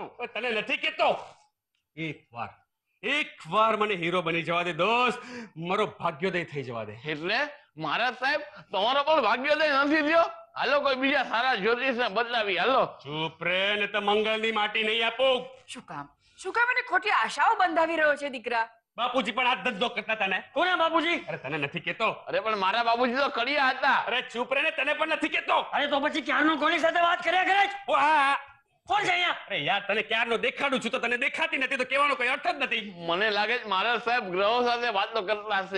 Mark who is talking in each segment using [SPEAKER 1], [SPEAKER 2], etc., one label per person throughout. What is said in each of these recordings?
[SPEAKER 1] તને નથી કેતો એક વાર મને હીરો બની જવા દે દોસ્ત, મારો ભાગ્યોદય થઈ જવા દે.
[SPEAKER 2] એટલે મહારાજ સાહેબ તમારો પણ ભાગ્યોદય નથી થયો? હાલો કોઈ બીજા સારા જ્યોતિષને બદલાવી. હાલો.
[SPEAKER 1] ચૂપ રે, ને તો મંગળની માટી નહીં આપું.
[SPEAKER 3] શું કામ એને ખોટી આશાઓ બંધાવી રહ્યો છે દીકરા?
[SPEAKER 1] બાપુજી પણ આ ધંધો કરતા હતા ને.
[SPEAKER 4] કોના બાપુજી?
[SPEAKER 1] અરે તને નથી કેતો?
[SPEAKER 2] અરે પણ મારા બાપુજી તો કડિયા હતા.
[SPEAKER 1] અરે ચૂપ રે ને, તને પણ નથી કેતો?
[SPEAKER 4] અરે તો પછી ક્યારનો કોની સાથે વાત કર્યા કરે છે?
[SPEAKER 1] ઓ હા,
[SPEAKER 4] કોણ છે અહીંયા?
[SPEAKER 1] અરે યાર, તને ક્યારનો દેખાડું છું તો તને દેખાતી નથી, તો કહેવાનો કોઈ અર્થ જ નથી.
[SPEAKER 2] મને લાગે છે મહારાજ સાહેબ ગ્રહો સાથે વાતો કરતા હશે.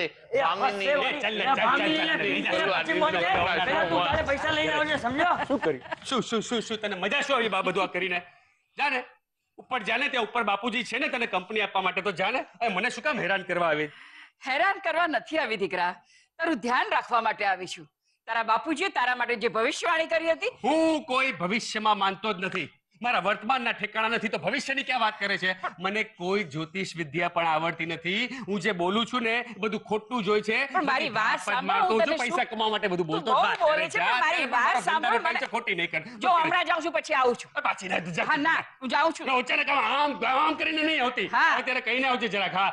[SPEAKER 4] પૈસા લઈને આવજે, સમજો?
[SPEAKER 1] શું તને મજા શું આવી બધું આ કરીને? જાને ઉપર જાને, ત્યાં ઉપર બાપુજી છે ને તને કંપની આપવા માટે, તો જાને. મને શું કામ હેરાન કરવા આવી?
[SPEAKER 3] હેરાન કરવા નથી આવી દીકરા, તારું ધ્યાન રાખવા માટે આવી છું. તારા બાપુજીએ તારા માટે જે ભવિષ્યવાણી કરી હતી.
[SPEAKER 1] હું કોઈ ભવિષ્યમાં માનતો જ નથી. મારા વર્તમાનના ઠેકાણા નથી તો ભવિષ્યની ક્યાં વાત કરે છે? મને કોઈ જ્યોતિષ વિદ્યા પણ આવડતી નથી. હું જે બોલું છું ને બધું ખોટું જ હોય છે.
[SPEAKER 3] પણ મારી વાત સાંભળો.
[SPEAKER 1] પૈસા કમાવા માટે બધું બોલતો
[SPEAKER 3] બોલે છે, પણ મારી વાત સાંભળો.
[SPEAKER 1] ખોટી નહીં કર.
[SPEAKER 3] જો હમણાં જાઉં છું પછી આવું છું.
[SPEAKER 1] પાછી ના જા.
[SPEAKER 3] હા ના, હું જાઉં છું.
[SPEAKER 1] અચાનક આમ કરીને નહીં આવતી. અત્યારે કહીને આવજે જરાક. હા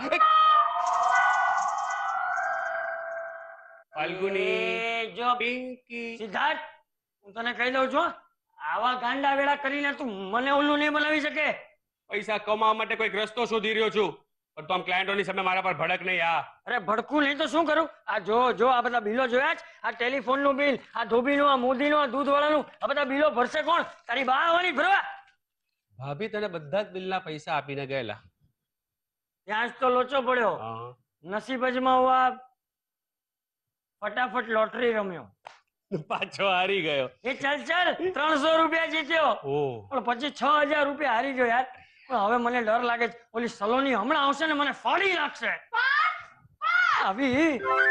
[SPEAKER 1] ફાલ્ગુની,
[SPEAKER 4] જો સિદ્ધાર્થ, હું તને કહી દઉં છું, આવા ગાંડા વેળા કરીને તું મને ઓલું નહીં બનાવી શકે.
[SPEAKER 1] પૈસા કમાવા માટે કોઈ રસ્તો શોધી રહ્યો છું, પણ તો આમ ક્લાયન્ટોની સામે મારા પર ભડક નહીં.
[SPEAKER 4] અરે ભડકું નહીં તો શું કરું? આ જો આ બધા બિલો જોયા છે? આ ટેલિફોનનું બિલ, આ ધોબીનું, આ મોદીનું, આ દૂધવાળાનું, આ બધા બિલો ભરશે કોણ? તારી બા આવવાની ભરવા?
[SPEAKER 1] ભાભી તને બધા જ બિલના પૈસા આપીને ગયેલા.
[SPEAKER 4] ત્યાં જ તો લોચો પડ્યો. નસીબ અજમાં હુઆ, ફટાફટ લોટરી રમ્યો,
[SPEAKER 1] પાછો હારી ગયો.
[SPEAKER 4] એ ચાલ 300 રૂપિયા જીત્યો, પણ પછી 6000 રૂપિયા હારી ગયો યાર. પણ હવે મને ડર લાગે છે, ઓલી સલોની હમણાં આવશે ને મને ફાડી નાખશે. આવી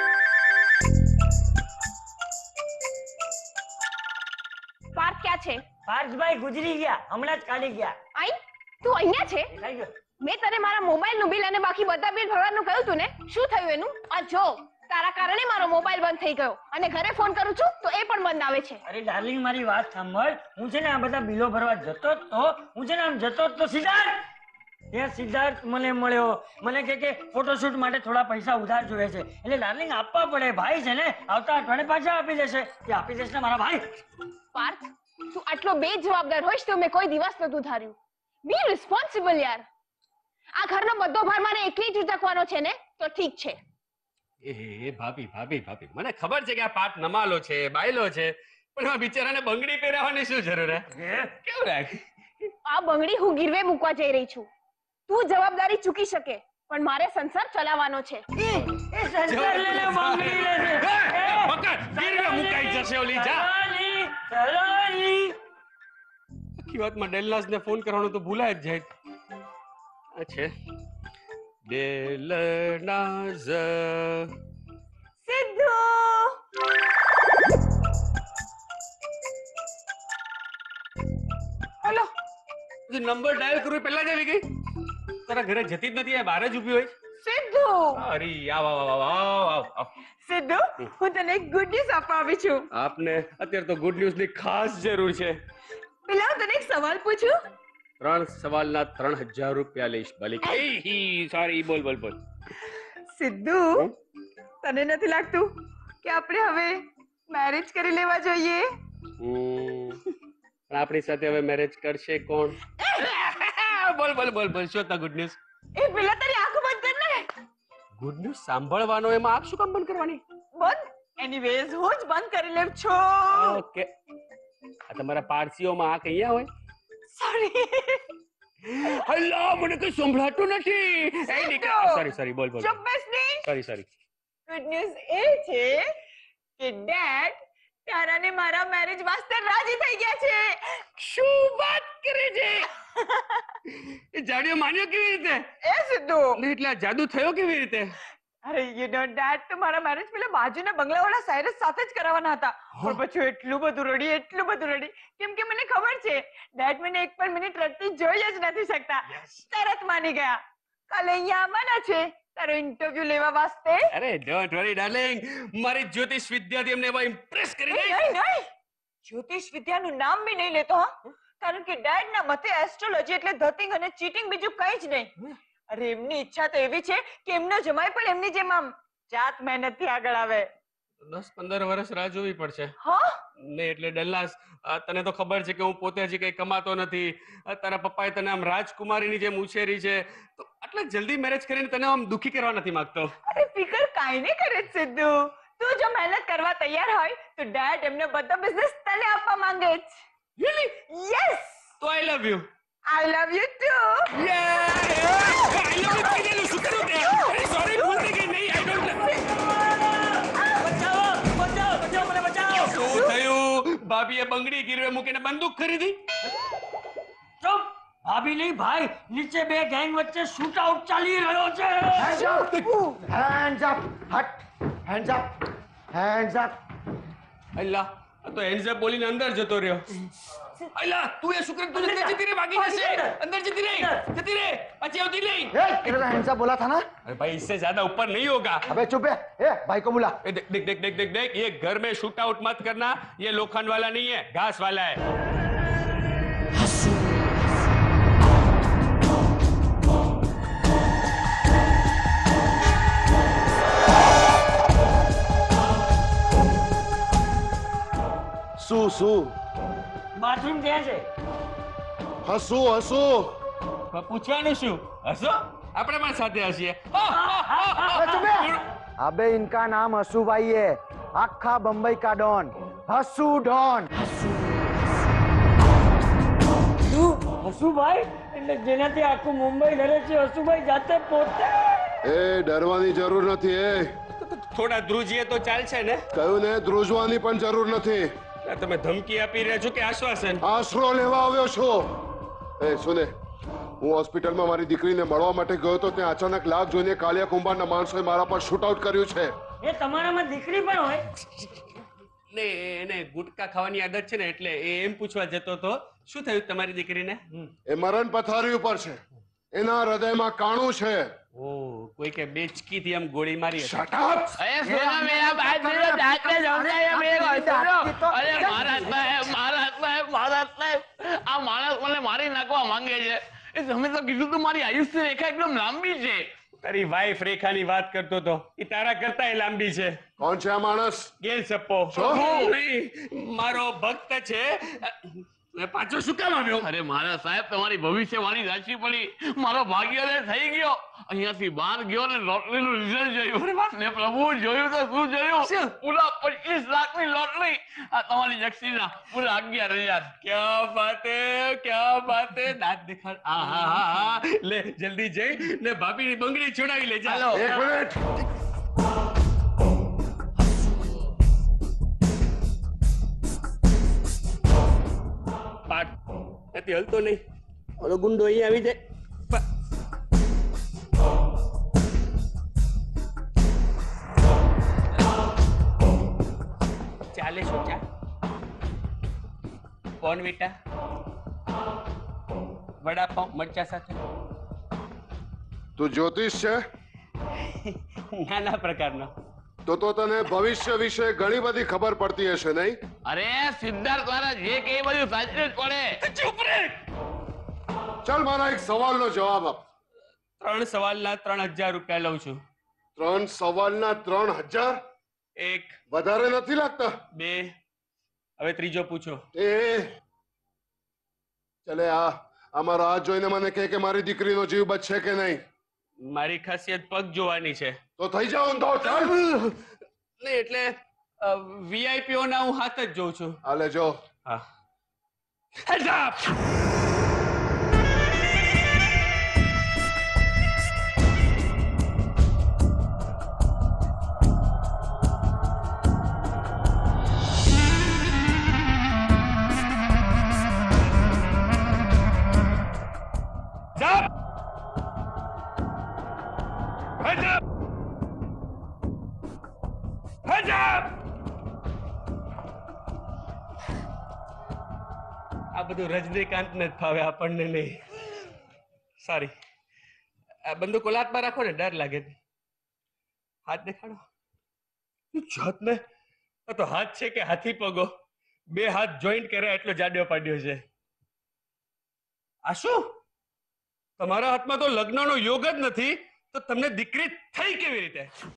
[SPEAKER 5] પાર્ક ક્યાં છે?
[SPEAKER 4] પાર્થભાઈ ગુજરી ગયા, હમણાં જ કાઢી ગયા.
[SPEAKER 5] આઈ તું અહીંયા છે?
[SPEAKER 4] થઈ ગયો.
[SPEAKER 5] મેં તને મારા મોબાઈલ નું બિલ અને બાકી બધા બિલ ભરવાનું કહ્યું તું ને, શું થયું એનું? આ જો તારા કારણે મારો મોબાઈલ બંધ થઈ ગયો અને ઘરે ફોન કરું છું તો એ પણ બંધ આવે છે.
[SPEAKER 4] અરે ડાર્લિંગ, મારી વાત સાંભળ. હું છે ને આ બધા બિલો ભરવા જતો તો હું છે ને આમ જતો તો સિદ્ધાર્થ મને મળ્યો. મને કે ફોટોશૂટ માટે થોડા પૈસા ઉધાર જોઈએ છે. એટલે ડાર્લિંગ આપવા પડે. ભાઈ છે ને આવતા અઠવાડિયે પાછા આપી દેશે. એ આપી દેશે ને મારા ભાઈ.
[SPEAKER 5] પાર્થ, તું આટલો બેજવાબદાર હોઈશ તો મેં કોઈ દિવસ નતું ધાર્યું. બી રિસ્પોન્સિબલ યાર. આ ઘરનો બધો ભાર મને એકલી જ ઉચકવાનો છે ને તો ઠીક છે.
[SPEAKER 1] એ ભાભી મને ખબર છે કે આ પાટ નમાલો છે, બાયલો છે, પણ આ બિચારાને બંગડી પહેરાવવાની શું જરૂર હે? કેવું લાગે?
[SPEAKER 5] આ બંગડી હું ગીરવે મૂકવા જઈ રહી છું. તું જવાબદારી ચૂકી શકે, પણ મારે સંસાર ચલાવવાનો છે. વાતમાં
[SPEAKER 1] ડેલનાસને ફોન કરવાનો તો ભૂલાય જ જાય. છે Delnaz
[SPEAKER 5] Sidhu,
[SPEAKER 1] hello. Number dial કરું પહેલા જ આવી ગઈ. તારા ઘરે જતી જ નથી, બહાર જ ઉભી હોય.
[SPEAKER 5] સિદ્ધુ,
[SPEAKER 1] અરે આવ.
[SPEAKER 5] સિદ્ધુ, હું તને એક ગુડ ન્યૂઝ આપવા આવી છું.
[SPEAKER 1] આપને અત્યારે તો ગુડ ન્યૂઝ ની ખાસ જરૂર છે.
[SPEAKER 5] પેલા હું તને એક સવાલ પૂછું?
[SPEAKER 1] 3 સવાલના 3000 રૂપિયા લઈશ. સોરી, બોલ.
[SPEAKER 5] સિદ્ધુ, તને નથી લાગતું કે આપણે હવે મેરેજ કરી લેવા જોઈએ?
[SPEAKER 1] પણ આપણી સાથે હવે મેરેજ કરશે કોણ? બોલ. શું હતા ગુડ ન્યૂઝ?
[SPEAKER 5] એ પેલા તારી આંખો બંધ કર ને.
[SPEAKER 1] ગુડ ન્યૂઝ સાંભળવાનો, એમાં આંખ શું કામ બંધ કરવાની?
[SPEAKER 5] બંધ એનીવેઝ હું જ બંધ કરી લેવ છો.
[SPEAKER 1] ઓકે. આ તમારા પારસીઓમાં આંખ અહીંયા હોય?
[SPEAKER 5] સોરી.
[SPEAKER 1] અલ્લા, મને કઈ સંભળાતું નથી. સોરી, બોલ.
[SPEAKER 5] ચૂપ બેસ ની.
[SPEAKER 1] સોરી.
[SPEAKER 5] ગુડ ન્યૂઝ એ છે કે ડેડ તારા ને મારા મેરેજ વાસ્તે રાજી થઈ ગયા છે.
[SPEAKER 1] શું વાત કરે છે? એ જાડિયો માન્યો કેવી રીતે?
[SPEAKER 5] એ સિદ્ધુ,
[SPEAKER 1] એટલે આ જાદુ થયો કેવી રીતે?
[SPEAKER 5] અરે યુ નો ડેડ તો મારા મેરેજ પેલા બાજુના બંગલાવાળા સાયરસ સાથે જ કરાવવાના હતા. પણ પછી એટલું બધું રડી કેમ કે મને ખબર છે ડેડ મને એક પણ મિનિટ રડતી જોઈ જ નથી શકતા. તરત માની ગયા. કાલે અહીંયા આવવાના છે તારો ઇન્ટરવ્યુ લેવા વાસ્તે.
[SPEAKER 1] અરે ડોન્ટ વરી ડાર્લિંગ, મારી જ્યોતિષ વિદ્યાથી એમને એવા ઇમ્પ્રેસ કરી દે.
[SPEAKER 5] નહીં, જ્યોતિષ વિદ્યાનું નામ બી નહીં લેતો. હા, કારણ કે ડેડ ના મતે એસ્ટ્રોલોજી એટલે ધતિંગ અને ચીટિંગ, બીજું કંઈ જ નહીં. અરે એમની ઈચ્છા તો એવી છે કે એમનો જમાઈ પણ એમની જેમ આમ જાત મહેનતથી આગળ આવે.
[SPEAKER 1] 10-15 વર્ષ રાહ જોવી પડશે
[SPEAKER 5] હા,
[SPEAKER 1] ને. એટલે ડલ્લાસ, તને તો ખબર છે કે હું પોતે હજી કઈ કમાતો નથી. તારા પપ્પાએ તને આમ રાજકુમારીની જેમ ઉછેરી છે, તો આટલા જલ્દી મેરેજ કરીને તને આમ દુખી કરવા નથી માંગતો.
[SPEAKER 5] અરે ફિકર કાંઈ નહીં કરે છે સિદ્ધુ. તું જો મહેનત કરવા તૈયાર હોય તો ડેડ એમને બધો બિઝનેસ તને આપવા માંગે છે.
[SPEAKER 1] Really?
[SPEAKER 5] યસ,
[SPEAKER 1] તો I love you.
[SPEAKER 5] I love you too.
[SPEAKER 1] I love you કીધેલું, શું કરું તે? સોરી, ભૂલ થઈ ગઈ. નહીં, આઈ ડોન્ટ.
[SPEAKER 4] બચાવો બચાવો બચાવો, મને બચાવો.
[SPEAKER 1] શું થયું? ભાભીએ બંગડી ગીરવે મૂકીને બંદૂક ખરીદી?
[SPEAKER 4] ચૂપ. ભાભી નહીં ભાઈ, નીચે બે ગેંગ વચ્ચે શૂટ આઉટ ચાલી રહ્યો છે.
[SPEAKER 6] Hands up! Hut! Hands up! Hands up!
[SPEAKER 1] Allah, આ તો હેન્ડ્સ અપ બોલીને અંદર જતો રહ્યો. અલ્લા, તું એ શુક્ર, તું અંદર જતી રહે, ભાગી જશે. અંદર જતી રહે, જતી રહે, પાછી આવતી નહીં.
[SPEAKER 6] तेरे को हैंड्स अप बोला था ना?
[SPEAKER 1] अरे भाई, इससे ज्यादा ऊपर नहीं होगा.
[SPEAKER 6] अबे चुप है. भाई को बुला.
[SPEAKER 1] देख देख देख देख देख देख, ये घर में शूट आउट मत करना. ये लोखंड वाला नहीं है, घास वाला है.
[SPEAKER 6] सू
[SPEAKER 4] બાથરૂમ ક્યાં છે?
[SPEAKER 6] हसू हसू.
[SPEAKER 1] પૂછવાનું શું? હસો, આપણે પણ સાથે હસીએ.
[SPEAKER 6] चुप है. अबे इनका नाम हसू भाई है. आखा बम्बई का डॉन. हसू डॉन.
[SPEAKER 4] હસુભાઈ એટલે જેનાથી આખું મુંબઈ ડરે છે, હસુભાઈ જાતે પોતે.
[SPEAKER 7] એ ડરવાની જરૂર નથી.
[SPEAKER 1] થોડા ધ્રુજીએ તો ચાલશે ને?
[SPEAKER 7] કહ્યું ને, ધ્રુજવાની પણ જરૂર નથી.
[SPEAKER 1] તમે ધમકી આપી રહ્યા છો કે આશ્વાસન?
[SPEAKER 7] આશરો લેવા આવ્યો છો. સુને, હું હોસ્પિટલમાં મારી દીકરીને મળવા માટે ગયો તો ત્યાં અચાનક લાગ જોઈને કાલિયા કુંભારના માણસોએ મારા પર શૂટ આઉટ કર્યું છે.
[SPEAKER 4] એ તમારામાં દીકરી પણ હોય?
[SPEAKER 1] ને એને ગુટકા ખાવાની આદત છે ને, એટલે એ એમ પૂછવા જતો હતો, શું થયું તમારી દીકરીને?
[SPEAKER 7] એ મરણ પથારી ઉપર છે. એના હૃદયમાં કાણું છે.
[SPEAKER 1] ઓ, કોઈ કે બેચકીથી આમ ગોળી મારી હશે.
[SPEAKER 7] Shut up!
[SPEAKER 2] અરે સોના મેરા બાત મેરા દાંતને સમજાય મેં કહ્યું. અરે મહારાજ સાહેબ, આ માણસ મને મારી નાખવા માંગે છે. એ તમે તો કીધું તું મારી આયુષ્ય રેખા એકદમ લાંબી છે.
[SPEAKER 1] તારી વાઈફ રેખાની વાત કરતો હતો, એ તારા કરતાય લાંબી છે.
[SPEAKER 7] કોણ છે આ માણસ?
[SPEAKER 1] ગેલ સપ્પો. નહીં, મારો ભક્ત છે. પાછો શું કામ આવ્યો?
[SPEAKER 2] અરે મારા સાહેબ, તમારી ભવિષ્યવાણી સાચી પડી. મારો ભાગ્યોદય થઈ ગયો. અહીંયાથી બહાર ગયો ને લોટરીનું રિઝલ્ટ જોયું ને પ્રભુ જોયું તો શું જોયું? પૂરા 25 લાખની લોટરી. આ તમારી જક્ષીના પૂરા 11,000.
[SPEAKER 1] ક્યા બાત હે, ક્યા બાત હે. દાંત દેખાડ. આહા, લે જલ્દી જઈ ને ભાભીની બંગડી છોડાવી લે. ચાલો.
[SPEAKER 7] એક મિનિટ.
[SPEAKER 1] પાટ નથી હલતો નહીં. ઓલો ગુંડો અહીં આવી જાય. ચાલે શું? ચા, બોર્નવિટા, વડાપાઉં મરચા સાથે.
[SPEAKER 7] તું જ્યોતિષ છે?
[SPEAKER 1] નાના પ્રકારનો.
[SPEAKER 7] તો તને ભવિષ્ય વિશે ઘણી બધી ખબર પડતી હશે, નહીં?
[SPEAKER 2] અરે સિદ્ધાર્થ દ્વારા જે કે એ બધું સાચું જ પડે.
[SPEAKER 1] ચૂપ રે.
[SPEAKER 7] ચાલ, મારા એક સવાલનો જવાબ આપ.
[SPEAKER 1] 3 સવાલના 3,000 રૂપિયા લઉં છું.
[SPEAKER 7] 3 સવાલના 3,000?
[SPEAKER 1] એક,
[SPEAKER 7] વધારે નથી લાગતા?
[SPEAKER 1] 2, હવે ત્રીજો પૂછો.
[SPEAKER 7] ચલે, મારો હાથ જોઈને મને કે મારી દીકરીનો જીવ બચશે કે નહીં?
[SPEAKER 1] મારી ખાસિયત પગ જોવાની છે.
[SPEAKER 7] તો થઈ જાવ ઊંધો. ચાલ.
[SPEAKER 1] નહીં, એટલે વીઆઈપીઓ ના હું હાથ જ જોઉં છું.
[SPEAKER 7] હાલે જો.
[SPEAKER 1] હા. Heads up! આ બધું રજનીકાંત ને જ ફાવે, આપણને નહીં. સોરી. આ બંદૂક ઓલાતમાં રાખો ને, ડર લાગે. હાથ દેખાડો. જાત ને, આ તો હાથ છે કે હાથી પગો? 2 હાથ જોઈન્ટ કર્યા એટલો જાડો પાડ્યો છે. આ શું? તમારા હાથમાં તો લગ્નનો યોગ જ નથી, તો તમને દીકરી થઈ કેવી રીતે?